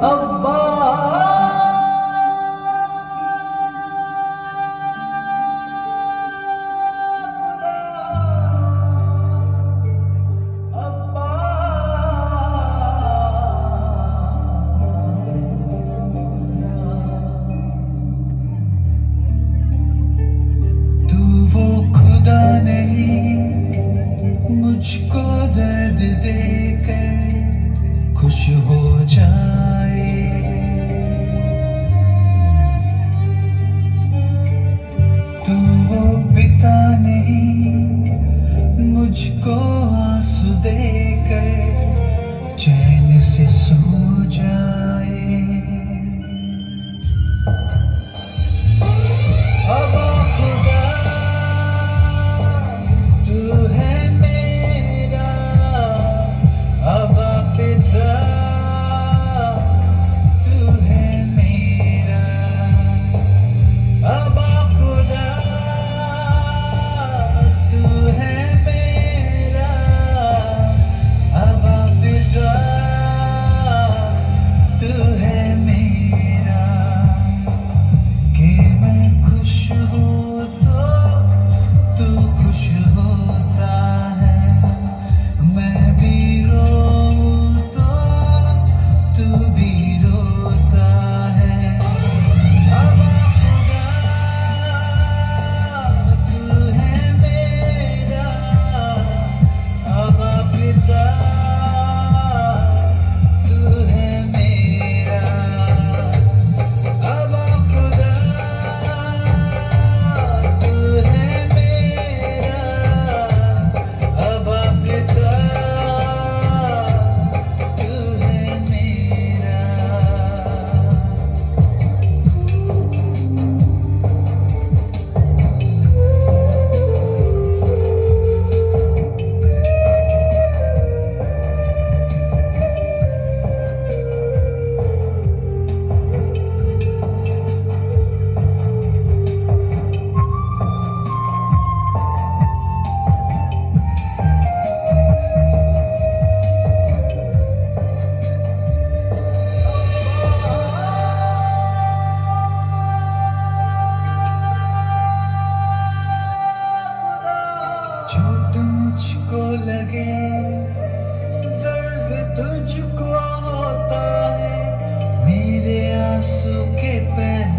अब्बा मुझको दर्द देकर खुश हो जाए, तू वो पिता नहीं मुझको आंसू देकर चैन से सो जाए। अब्बा खुदा तू है अब्बा पिता तू है मेरा, अब्बा खुदा तू है मेरा, अब्बा पिता तू है मेरा। कि मैं खुश हूँ तो तू खुश होता है, मैं भी चोट मुझको लगे, दर्द तुझको होता है, मेरे आंसू के पहले